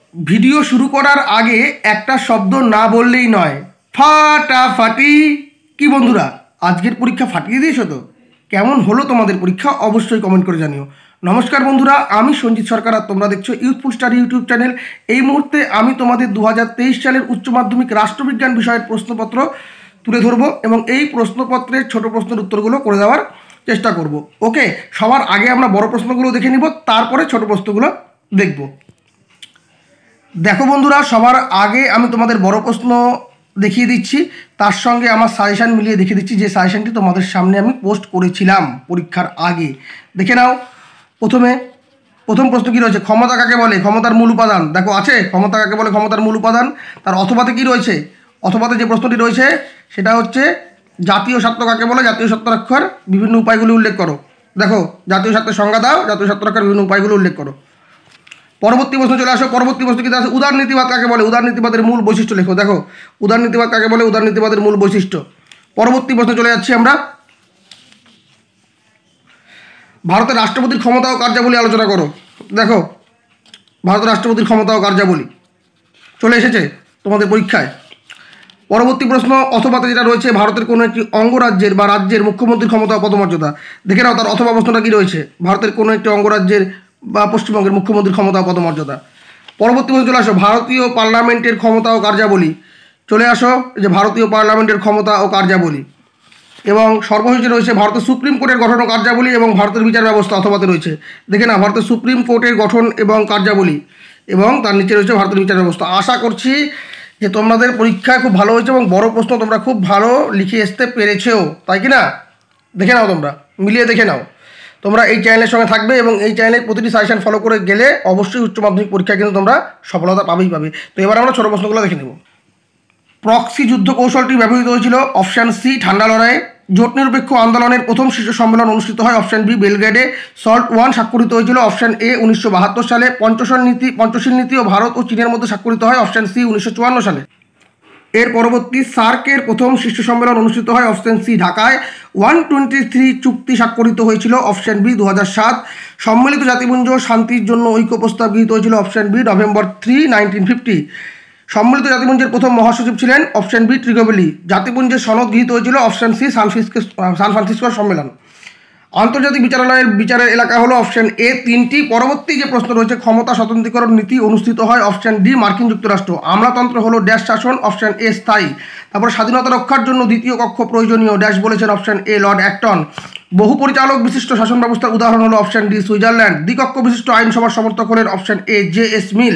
Video শুরু করার আগে একটা শব্দ না বললেই নয়, ফাটাফাটি। কি বন্ধুরা, আজকের পরীক্ষা ফাটিয়ে দিয়েছো তো? কেমন হলো তোমাদের পরীক্ষা অবশ্যই কমেন্ট করে জানিও। নমস্কার বন্ধুরা, আমি সঞ্জিত সরকার আর তোমরা দেখছো ইউথফুল স্টাডি ইউটিউব চ্যানেল। এই মুহূর্তে আমি তোমাদের 2023 সালের উচ্চ মাধ্যমিক রাষ্ট্রবিজ্ঞান বিষয়ের প্রশ্নপত্র তুলে ধরবো এবং এই প্রশ্নপত্রের ছোট প্রশ্নের উত্তরগুলো করে দেওয়ার চেষ্টা করব। ওকে, সবার আগে আমরা বড় প্রশ্নগুলো দেখে নিব, তারপরে ছোট প্রশ্নগুলো দেখব। দেখো বন্ধুরা, সবার আগে আমি তোমাদের বড় প্রশ্ন দেখিয়ে দিচ্ছি, তার সঙ্গে আমার সাজেশান মিলিয়ে দেখিয়ে দিচ্ছি, যে সাজেশানটি তোমাদের সামনে আমি পোস্ট করেছিলাম পরীক্ষার আগে। দেখে নাও। প্রথম প্রশ্ন কী রয়েছে? ক্ষমতা কাকে বলে? ক্ষমতার মূল উপাদান। দেখো আছে, ক্ষমতা কাকে বলে, ক্ষমতার মূল উপাদান। তার অথবাতে কী রয়েছে? অথবাতে যে প্রশ্নটি রয়েছে সেটা হচ্ছে জাতীয় স্বার্থ কাকে বলে? জাতীয় স্বার্থ রক্ষার বিভিন্ন উপায়গুলি উল্লেখ করো। দেখো, জাতীয় স্বার্থের সংজ্ঞা দাও, জাতীয় স্বার্থ রক্ষার বিভিন্ন উপায়গুলো উল্লেখ করো। পরবর্তী প্রশ্ন চলে আসো। পরবর্তী প্রশ্ন কি আছে? উদারনীতিবাদ কাকে বলে? উদারনীতিবাদের মূল বৈশিষ্ট্য লেখো। দেখো, উদারনীতিবাদ কাকে বলে? উদারনীতিবাদের মূল বৈশিষ্ট্য। পরবর্তী প্রশ্ন চলে যাচ্ছি আমরা। ভারতের রাষ্ট্রপতির ক্ষমতা ও কার্যাবলী আলোচনা করো। দেখো, ভারতের রাষ্ট্রপতির ক্ষমতা ও কার্যাবলী চলে এসেছে তোমাদের পরীক্ষায়। পরবর্তী প্রশ্ন, অথবাতে যেটা রয়েছে, ভারতের কোনো একটি অঙ্গরাজ্যের বা রাজ্যের মুখ্যমন্ত্রীর ক্ষমতা ও পদমর্যাদা। দেখে নাও তার অথবা প্রশ্নটা কী রয়েছে? ভারতের কোনো একটি অঙ্গরাজ্যের বা পশ্চিমবঙ্গের মুখ্যমন্ত্রীর ক্ষমতা ও পদমর্যাদা। পরবর্তী প্রশ্ন চলে আসো, ভারতীয় পার্লামেন্টের ক্ষমতা ও কার্যাবলী। চলে আসো যে ভারতীয় পার্লামেন্টের ক্ষমতা ও কার্যাবলী। এবং সর্বশেষে রয়েছে ভারতের সুপ্রিম কোর্টের গঠন ও কার্যাবলী এবং ভারতের বিচার ব্যবস্থা। অথবাতে রয়েছে, দেখে না, ভারতের সুপ্রিম কোর্টের গঠন এবং কার্যাবলী এবং তার নিচে রয়েছে ভারতের বিচার ব্যবস্থা। আশা করছি যে তোমাদের পরীক্ষায় খুব ভালো হয়েছে এবং বড় প্রশ্ন তোমরা খুব ভালো লিখে আসতে পেরেছেও, তাই কি না? দেখে নাও, তোমরা মিলিয়ে দেখে নাও। তোমরা এই চ্যানেলের সঙ্গে থাকবে এবং এই চ্যানেলের প্রতিটি সাজেশন ফলো করে গেলে অবশ্যই উচ্চ মাধ্যমিক পরীক্ষায় কিন্তু তোমরা সফলতা পাবেই পাবে। তো এবার আমরা ছোট প্রশ্নগুলো দেখে নেব। প্রক্সি যুদ্ধ কৌশলটি ব্যবহৃত হয়েছিল। অপশান সি, ঠান্ডা লড়াইয়ে। জোট নিরপেক্ষ আন্দোলনের প্রথম শীর্ষ সম্মেলন অনুষ্ঠিত হয়। অপশান বি, বেলগ্রেডে। সল্ট ওয়ান স্বাক্ষরিত হয়েছিল। অপশান এ 1972 সালে। পঞ্চশীল নীতি ও ভারত ও চীনের মধ্যে স্বাক্ষরিত হয়। অপশান সি 1954 সালে। এর পরবর্তী সার্কের প্রথম শীর্ষ সম্মেলন অনুষ্ঠিত হয়। অপশান সি, ঢাকায়। 123 চুক্তি স্বাক্ষরিত হয়েছিল। Option B 2007। সম্মিলিত জাতিপুঞ্জ শান্তির জন্য ঐক্য প্রস্তাব গৃহীত হয়েছিল। Option B, November 3, 1950। সম্মিলিত জাতিপুঞ্জের প্রথম মহাসচিব ছিলেন। Option B, ট্রিগোবেলি। জাতিপুঞ্জের সনদ গৃহীত হয়েছিল। অপশান সি, সান ফ্রান্সিসকো সম্মেলন। আন্তর্জাতিক বিচারালয়ের বিচারের এলাকা হলো। অপশান এ 3টি। পরবর্তী যে প্রশ্ন রয়েছে, ক্ষমতা স্বতন্ত্রীকরণ নীতি অনুষ্ঠিত হয়। অপশান ডি, মার্কিন যুক্তরাষ্ট্র। আমলাতন্ত্র হলো ড্যাশ শাসন। অপশান এ, স্থায়ী। তারপর স্বাধীনতা রক্ষার জন্য দ্বিতীয় কক্ষ প্রয়োজনীয় ড্যাশ বলেছেন। Option A, Lord Acton. বহু পরিচালক বিশিষ্ট শাসন ব্যবস্থার উদাহরণ হলো। Option D, Switzerland. দ্বিকক্ষ বিশিষ্ট আইনসভার সমর্থক হলেন। Option A, J S. মিল।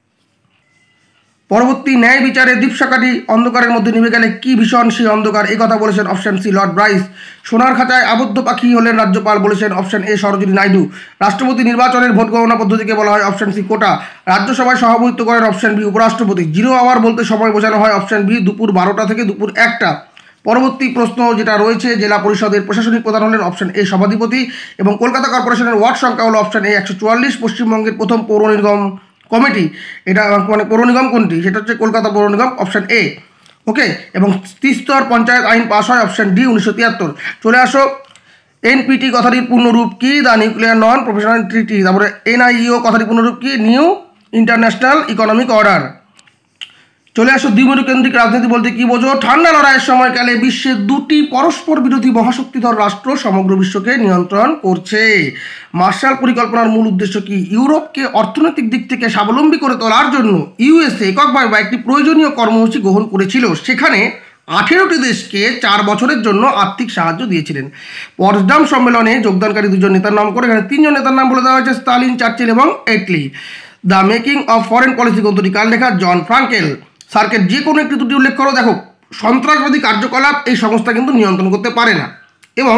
পরবর্তী, ন্যায় বিচারে দীপশিখাটি অন্ধকারের মধ্যে নিভে গেলে কি ভীষণ সেই অন্ধকার, এই কথা বলেছেন। Option C, Lord Bryce. সোনার খাঁচায় আবদ্ধ পাখি হলেন রাজ্যপাল, বলেছেন। Option A, Sarojini Naidu. রাষ্ট্রপতি নির্বাচনের ভোট গণনা পদ্ধতিকে বলা হয়। Option C, quota. রাজ্যসভায় সভাপতিত্ব করেন। অপশান বি, উপরাষ্ট্রপতি। 0 আওয়ার বলতে সময় বোঝানো হয়। অপশান বি, দুপুর 12টা থেকে দুপুর 1টা। পরবর্তী প্রশ্ন যেটা রয়েছে, জেলা পরিষদের প্রশাসনিক প্রধান হলেন। অপশান এ, সভাধিপতি। এবং কলকাতা কর্পোরেশনের ওয়ার্ড সংখ্যা হলো। Option A, 144। পশ্চিমবঙ্গের প্রথম পৌর নিগম কমিটি, এটা মানে পৌর নিগম কোনটি? সেটা হচ্ছে কলকাতা পৌর নিগম। Option A. ওকে, এবং ত্রিস্তর পঞ্চায়েত আইন পাস হয়। Option D, 1973। চলে আসো, এনপিটি কথাটির পূর্ণরূপ কি? The nuclear non professional treaty. তারপরে এনআইইও কথাটির পূর্ণরূপ কি? New international economic order. চলে আসো, দ্বিমেরুকেন্দ্রিক রাজনীতি বলতে কি বোঝো? ঠান্ডা লড়াইয়ের সময়কালে বিশ্বের 2টি পরস্পর বিরোধী মহাশক্তিধর রাষ্ট্র সমগ্র বিশ্বকে নিয়ন্ত্রণ করছে। মার্শাল পরিকল্পনার মূল উদ্দেশ্য কি? ইউরোপকে অর্থনৈতিক দিক থেকে স্বাবলম্বী করে তোলার জন্য ইউএসএ এককভাবে বা একটি প্রয়োজনীয় কর্মসূচি গ্রহণ করেছিল। সেখানে 18টি দেশকে 4 বছরের জন্য আর্থিক সাহায্য দিয়েছিলেন। পটসডাম সম্মেলনে যোগদানকারী 2জন নেতার নাম করে এখানে 3জন নেতার নাম বলে দেওয়া হয়েছে, স্টালিন, চার্চিল এবং Attlee. The making of foreign policy গ্রন্থটি কার লেখা? John Frankel. সার্কের যে কোনো একটি ত্রুটি উল্লেখ করো। দেখো, সন্ত্রাসবাদী কার্যকলাপ এই সংস্থা কিন্তু নিয়ন্ত্রণ করতে পারে না এবং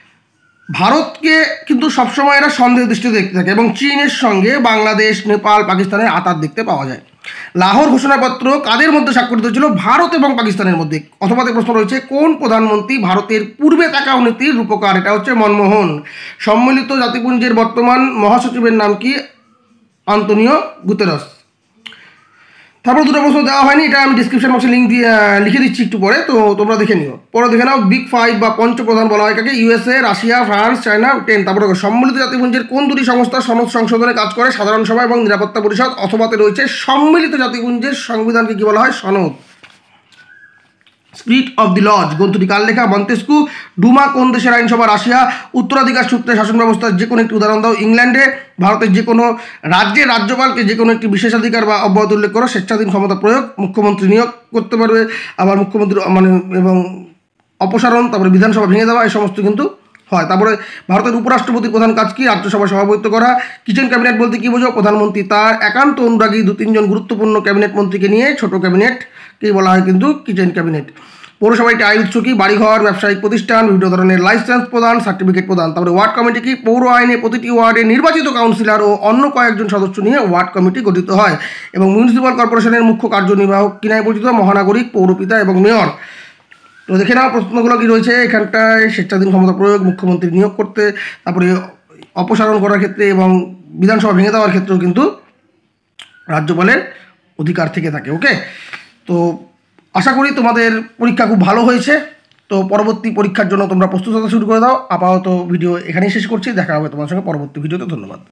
ভারতকে কিন্তু সবসময় এরা সন্দেহ দৃষ্টিতে দেখতে থাকে এবং চীনের সঙ্গে বাংলাদেশ, নেপাল, পাকিস্তানের আঁতাত দেখতে পাওয়া যায়। লাহোর ঘোষণাপত্র কাদের মধ্যে স্বাক্ষরিত হয়েছিল? ভারত এবং পাকিস্তানের মধ্যে। অথবা প্রশ্ন রয়েছে, কোন প্রধানমন্ত্রী ভারতের পূর্বে তাকাও নীতির রূপকার? এটা হচ্ছে মনমোহন। সম্মিলিত জাতিপুঞ্জের বর্তমান মহাসচিবের নাম কি? Antonio Guterres. তারপর দুটো প্রশ্ন দেওয়া হয়নি, এটা আমি ডিসক্রিপশন বক্সে লিঙ্ক দিয়ে লিখে দিচ্ছি একটু পরে, তো তোমরা দেখে নিও। পরে দেখে নাও বিগ ফাইভ বা পঞ্চপ্রধান বলা হয় কাকে? USA, Russia, France, China, 10। তারপরে সম্মিলিত জাতিপুঞ্জের কোন দুটি সংস্থা সনদ সংশোধনে কাজ করে? সাধারণ সভা এবং নিরাপত্তা পরিষদ। অথবাতে রয়েছে সম্মিলিত জাতিপুঞ্জের সংবিধানকে কি বলা হয়? সনদ। স্পিরিট অফ দি লজ গ্রন্থটি কার লেখা? মন্তেস্কু। ডুমা কোন দেশের আইনসভা? রাশিয়া। উত্তরাধিকার সূত্রে শাসন ব্যবস্থার যে কোনো একটি উদাহরণ দাও। ইংল্যান্ডে। ভারতের যে কোনো রাজ্যের রাজ্যপালকে যে কোনো একটি বিশেষাধিকার বা অব্যাহত উল্লেখ করো। স্বেচ্ছাধীন ক্ষমতা প্রয়োগ, মুখ্যমন্ত্রী নিয়োগ করতে পারবে, আবার মুখ্যমন্ত্রী এবং অপসারণ, তারপরে বিধানসভা ভেঙে দেওয়া, এই সমস্ত কিন্তু হয়। তারপরে ভারতের উপরাষ্ট্রপতির প্রধান কাজ কি? রাজ্যসভায় সভাপতিত্ব করা। কিচেন ক্যাবিনেট বলতে কি বোঝো? প্রধানমন্ত্রী তার একান্ত অনুরাগী 2-3 জন গুরুত্বপূর্ণ ক্যাবিনেট মন্ত্রীকে নিয়ে ছোট ক্যাবিনেটকেই বলা হয় কিন্তু কিচেন ক্যাবিনেট। পৌরসভা একটি আয় উৎস কি? বাড়িঘর, ব্যবসায়িক প্রতিষ্ঠান, বিভিন্ন ধরনের লাইসেন্স প্রদান, সার্টিফিকেট প্রদান। তারপরে ওয়ার্ড কমিটি কি? পৌর আইনে প্রতিটি ওয়ার্ডে নির্বাচিত কাউন্সিলর ও অন্য কয়েকজন সদস্য নিয়ে ওয়ার্ড কমিটি গঠিত হয়। এবং মিউনিসিপ্যাল কর্পোরেশনের মুখ্য কার্যনির্বাহক কি নামে পরিচিত? মহানাগরিক, পৌরপিতা এবং মেয়র। তো দেখে নাও প্রশ্নগুলো কি রয়েছে এখানটায়। স্বেচ্ছাধীন ক্ষমতা প্রয়োগ, মুখ্যমন্ত্রী নিয়োগ করতে, তারপরে অপসারণ করার ক্ষেত্রে এবং বিধানসভা ভেঙে দেওয়ার ক্ষেত্রেও কিন্তু রাজ্যপালের অধিকার থেকে থাকে। ওকে, তো আশা করি তোমাদের পরীক্ষা খুব ভালো হয়েছে। তো পরবর্তী পরীক্ষার জন্য তোমরা প্রস্তুত হতে শুরু করে দাও। আপাতত ভিডিও এখানেই শেষ করছি, দেখা হবে তোমার সঙ্গে পরবর্তী ভিডিওতে। ধন্যবাদ।